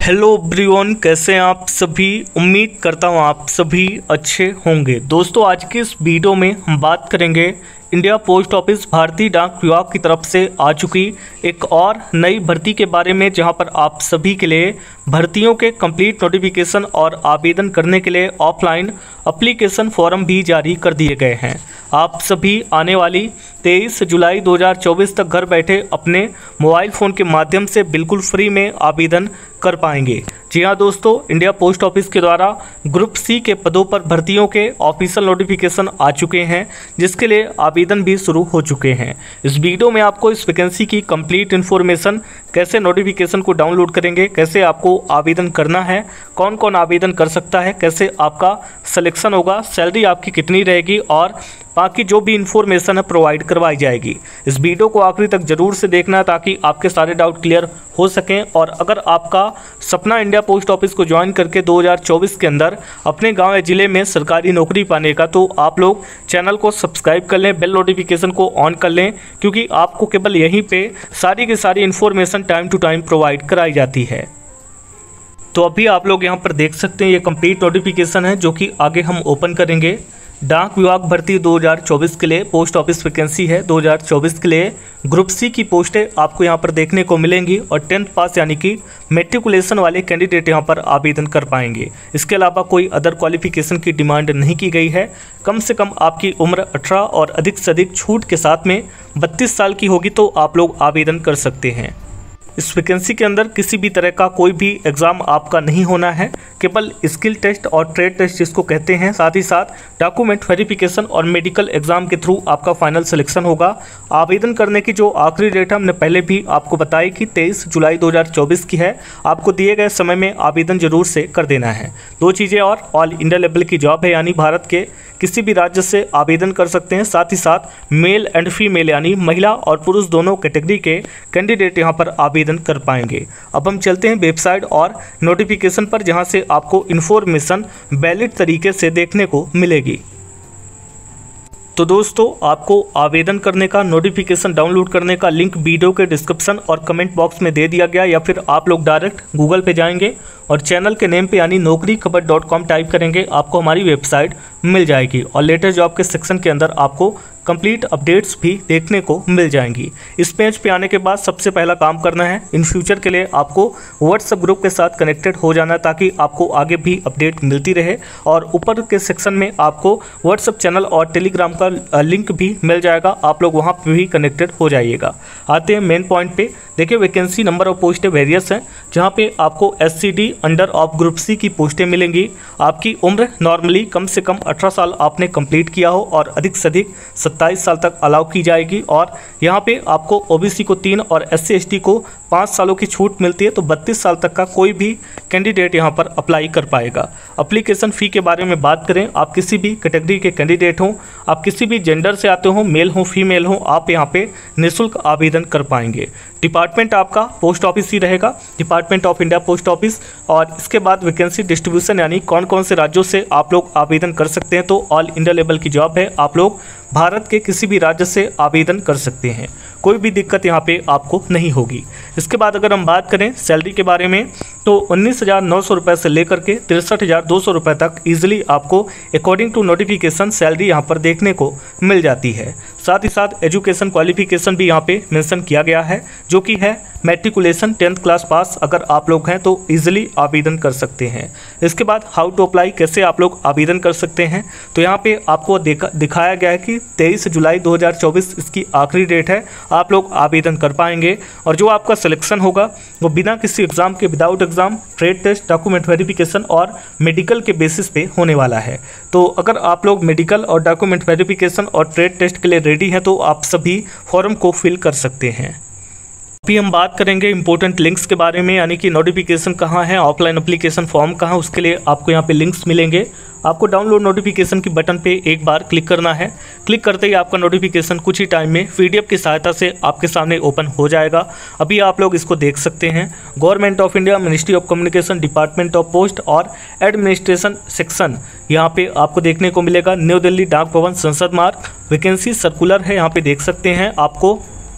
Hello everyone, कैसे हैं आप सभी। उम्मीद करता हूं आप सभी अच्छे होंगे। दोस्तों, आज के इस वीडियो में हम बात करेंगे इंडिया पोस्ट ऑफिस भारतीय डाक विभाग की तरफ से आ चुकी एक और नई भर्ती के बारे में, जहां पर आप सभी के लिए भर्तियों के कंप्लीट नोटिफिकेशन और आवेदन करने के लिए ऑफलाइन एप्लीकेशन फॉर्म भी जारी कर दिए गए हैं। आप सभी आने वाली 23 जुलाई 2024 तक घर बैठे अपने मोबाइल फ़ोन के माध्यम से बिल्कुल फ्री में आवेदन कर पाएंगे। जी हाँ दोस्तों, इंडिया पोस्ट ऑफिस के द्वारा ग्रुप सी के पदों पर भर्तियों के ऑफिशियल नोटिफिकेशन आ चुके हैं, जिसके लिए आवेदन भी शुरू हो चुके हैं। इस वीडियो में आपको इस वैकेंसी की कंप्लीट इन्फॉर्मेशन, कैसे नोटिफिकेशन को डाउनलोड करेंगे, कैसे आपको आवेदन करना है, कौन कौन आवेदन कर सकता है, कैसे आपका सिलेक्शन होगा, सैलरी आपकी कितनी रहेगी और बाकी जो भी इन्फॉर्मेशन है प्रोवाइड करवाई जाएगी। इस वीडियो को आखिरी तक जरूर से देखना ताकि आपके सारे डाउट क्लियर हो सकें। और अगर आपका सपना इंडिया पोस्ट ऑफिस को ज्वाइन करके 2024 के अंदर अपने गांव या ज़िले में सरकारी नौकरी पाने का, तो आप लोग चैनल को सब्सक्राइब कर लें, बेल नोटिफिकेशन को ऑन कर लें, क्योंकि आपको केवल यहीं पे सारी की सारी information time to time provide कराई जाती है। तो अभी आप लोग यहाँ पर देख सकते हैं, ये कंप्लीट नोटिफिकेशन है जो कि आगे हम ओपन करेंगे। डाक विभाग भर्ती 2024 के लिए पोस्ट ऑफिस वैकेंसी है। 2024 के लिए ग्रुप सी की पोस्टें आपको यहाँ पर देखने को मिलेंगी और 10th पास यानी कि मैट्रिकुलेशन वाले कैंडिडेट यहाँ पर आवेदन कर पाएंगे। इसके अलावा कोई अदर क्वालिफिकेशन की डिमांड नहीं की गई है। कम से कम आपकी उम्र 18 और अधिक से अधिक छूट के साथ में 32 साल की होगी तो आप लोग आवेदन कर सकते हैं। इस वैकेंसी के अंदर किसी भी तरह का कोई भी एग्ज़ाम आपका नहीं होना है, केवल स्किल टेस्ट और ट्रेड टेस्ट जिसको कहते हैं, साथ ही साथ डॉक्यूमेंट वेरिफिकेशन और मेडिकल एग्जाम के थ्रू आपका फाइनल सिलेक्शन होगा। आवेदन करने की जो आखिरी डेट हमने पहले भी आपको बताई कि 23 जुलाई 2024 की है। आपको दिए गए समय में आवेदन जरूर से कर देना है। दो चीज़ें और, ऑल इंडिया लेवल की जॉब है, यानी भारत के किसी भी राज्य से आवेदन कर सकते हैं। साथ ही साथ मेल एंड फीमेल यानी महिला और पुरुष दोनों कैटेगरी के कैंडिडेट यहां पर आवेदन कर पाएंगे। अब हम चलते हैं वेबसाइट और नोटिफिकेशन पर, जहां से आपको इन्फॉर्मेशन वैलिड तरीके से देखने को मिलेगी। तो दोस्तों, आपको आवेदन करने का, नोटिफिकेशन डाउनलोड करने का लिंक वीडियो के डिस्क्रिप्शन और कमेंट बॉक्स में दे दिया गया, या फिर आप लोग डायरेक्ट गूगल पे जाएंगे और चैनल के नेम पे यानी naukriKhabar.com टाइप करेंगे, आपको हमारी वेबसाइट मिल जाएगी। और लेटेस्ट जॉब के सेक्शन के अंदर आपको कंप्लीट अपडेट्स भी देखने को मिल जाएंगी। इस पेज पे आने के बाद सबसे पहला काम करना है, इन फ्यूचर के लिए आपको व्हाट्सएप ग्रुप के साथ कनेक्टेड हो जाना है, ताकि आपको आगे भी अपडेट मिलती रहे। और ऊपर के सेक्शन में आपको व्हाट्सएप चैनल और टेलीग्राम का लिंक भी मिल जाएगा, आप लोग वहाँ पर भी कनेक्टेड हो जाइएगा। आते हैं मेन पॉइंट पे। देखिए, वैकेंसी नंबर ऑफ पोस्टें वेरियस हैं, जहाँ पे आपको SCD under of group C की पोस्टें मिलेंगी। आपकी उम्र नॉर्मली कम से कम 18 साल आपने कंप्लीट किया हो और अधिक से अधिक 27 साल तक अलाउ की जाएगी। और यहाँ पे आपको OBC को 3 और SC ST को 5 सालों की छूट मिलती है। तो 32 साल तक का कोई भी कैंडिडेट यहाँ पर अप्लाई कर पाएगा। अप्लीकेशन फ़ी के बारे में बात करें, आप किसी भी कैटेगरी के कैंडिडेट हों, आप किसी भी जेंडर से आते हो, मेल हो फीमेल हो, आप यहाँ पे निःशुल्क आवेदन कर पाएंगे। डिपार्टमेंट आपका पोस्ट ऑफिस ही रहेगा, department of India post office. और इसके बाद वैकेंसी डिस्ट्रीब्यूशन यानी कौन कौन से राज्यों से आप लोग आवेदन कर सकते हैं, तो ऑल इंडिया लेवल की जॉब है, आप लोग भारत के किसी भी राज्य से आवेदन कर सकते हैं, कोई भी दिक्कत यहाँ पे आपको नहीं होगी। इसके बाद अगर हम बात करें सैलरी के बारे में, तो 19,900 रुपये से लेकर के 63,200 रुपये तक ईजिली आपको अकॉर्डिंग टू नोटिफिकेशन सैलरी यहाँ पर देखने को मिल जाती है। साथ ही साथ एजुकेशन क्वालिफिकेशन भी यहाँ पे मेंशन किया गया है, जो कि है मैट्रिकुलेशन 10th क्लास पास अगर आप लोग हैं तो ईजिली आवेदन कर सकते हैं। इसके बाद हाउ टू अप्लाई, कैसे आप लोग आवेदन कर सकते हैं, तो यहाँ पे आपको दिखाया गया है कि 23 जुलाई 2024 इसकी आखिरी डेट है, आप लोग आवेदन कर पाएंगे। और जो आपका सिलेक्शन होगा वो बिना किसी एग्ज़ाम के, without exam, trade test, document verification और मेडिकल के बेसिस पे होने वाला है। तो अगर आप लोग मेडिकल और डॉक्यूमेंट वेरिफिकेशन और ट्रेड टेस्ट के लिए रेडी हैं तो आप सभी फॉर्म को फिल कर सकते हैं। अभी हम बात करेंगे इंपॉर्टेंट लिंक्स के बारे में, यानी कि नोटिफिकेशन कहाँ है, ऑफलाइन एप्लीकेशन फॉर्म कहाँ, उसके लिए आपको यहाँ पे लिंक्स मिलेंगे। आपको डाउनलोड नोटिफिकेशन की बटन पे एक बार क्लिक करना है। क्लिक करते ही आपका नोटिफिकेशन कुछ ही टाइम में PDF की सहायता से आपके सामने ओपन हो जाएगा। अभी आप लोग इसको देख सकते हैं। Government of India, ministry of communication, department of post और एडमिनिस्ट्रेशन सेक्शन यहाँ पे आपको देखने को मिलेगा। न्यू दिल्ली डाक भवन, संसद मार्ग, वैकेंसी सर्कुलर है, यहाँ पे देख सकते हैं। आपको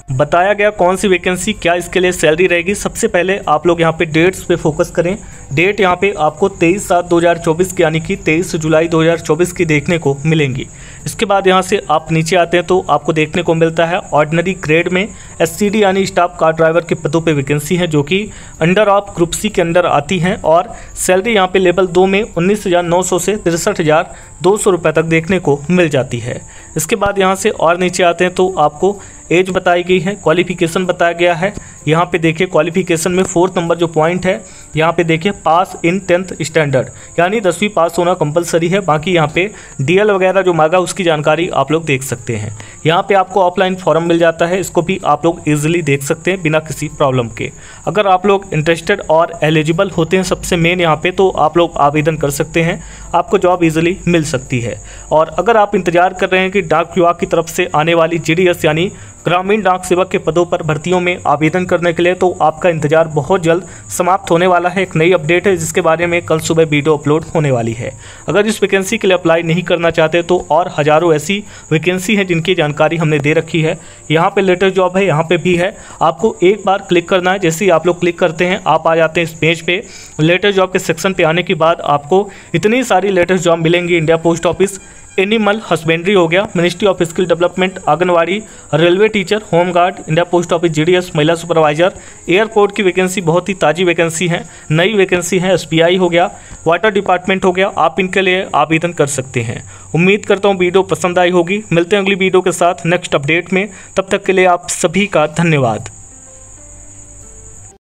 बताया गया कौन सी वैकेंसी, क्या इसके लिए सैलरी रहेगी। सबसे पहले आप लोग यहाँ पे डेट्स पे फोकस करें। डेट यहाँ पे आपको 23/7/2024 की यानी कि 23 जुलाई 2024 की देखने को मिलेंगी। इसके बाद यहाँ से आप नीचे आते हैं तो आपको देखने को मिलता है ऑर्डिनरी ग्रेड में SCD यानी स्टाफ कार ड्राइवर के पदों पे वैकेंसी है जो कि अंडर ऑफ ग्रुप C के अंदर आती हैं और सैलरी यहाँ पे लेवल 2 में 19,900 से 63,200 रुपये तक देखने को मिल जाती है। इसके बाद यहाँ से और नीचे आते हैं तो आपको एज बताई गई है, क्वालिफिकेशन बताया गया है। यहाँ पे देखिए क्वालिफिकेशन में 4th नंबर जो पॉइंट है यहाँ पे देखिए पास इन 10th स्टैंडर्ड यानी 10वीं पास होना कंपलसरी है। बाकी यहाँ पे DL वगैरह जो मांगा उसकी जानकारी आप लोग देख सकते हैं। यहाँ पे आपको ऑफलाइन फॉर्म मिल जाता है, इसको भी आप लोग ईजिली देख सकते हैं बिना किसी प्रॉब्लम के। अगर आप लोग इंटरेस्टेड और एलिजिबल होते हैं सबसे मेन यहाँ पे, तो आप लोग आवेदन कर सकते हैं, आपको जॉब ईजिली मिल सकती है। और अगर आप इंतजार कर रहे हैं कि डाक विभाग की तरफ से आने वाली GDS यानी ग्रामीण डाक सेवक के पदों पर भर्तियों में आवेदन करने के लिए, तो आपका इंतजार बहुत जल्द समाप्त होने वाला है। एक नई अपडेट है जिसके बारे में कल सुबह वीडियो अपलोड होने वाली है। अगर इस वैकेंसी के लिए अप्लाई नहीं करना चाहते तो और हज़ारों ऐसी वैकेंसी हैं जिनकी जानकारी हमने दे रखी है। यहाँ पे लेटेस्ट जॉब है, यहाँ पे भी है, आपको एक बार क्लिक करना है। जैसे ही आप लोग क्लिक करते हैं आप आ जाते हैं इस पेज पे। लेटेस्ट जॉब के सेक्शन पे आने के बाद आपको इतनी सारी लेटेस्ट जॉब मिलेंगी। India post office, animal husbandry हो गया, ministry of skill development, anganwadi, railway teacher, home guard, India post office GDS, महिला सुपरवाइजर, एयरपोर्ट की वैकेंसी बहुत ही ताज़ी वैकेंसी है, नई वैकेंसी है। SBI हो गया, वाटर डिपार्टमेंट हो गया, आप इनके लिए आवेदन कर सकते हैं। उम्मीद करता हूँ वीडियो पसंद आई होगी। मिलते हैं अगली वीडियो के साथ नेक्स्ट अपडेट में, तब तक के लिए आप सभी का धन्यवाद।